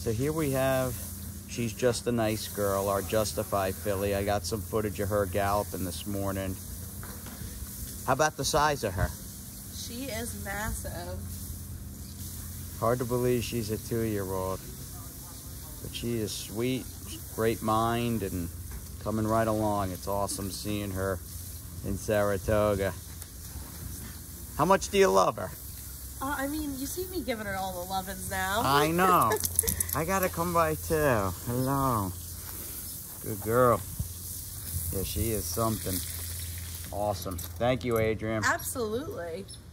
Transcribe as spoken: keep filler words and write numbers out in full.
So here we have, she's just a nice girl, our Justify filly. I got some footage of her galloping this morning. How about the size of her? She is massive. Hard to believe she's a two-year-old. But she is sweet, great mind, and coming right along. It's awesome seeing her in Saratoga. How much do you love her? Uh, I mean, you see me giving her all the lovin's now. I know. I gotta come by too. Hello. Good girl. Yeah, she is something. Awesome. Thank you, Adrian. Absolutely.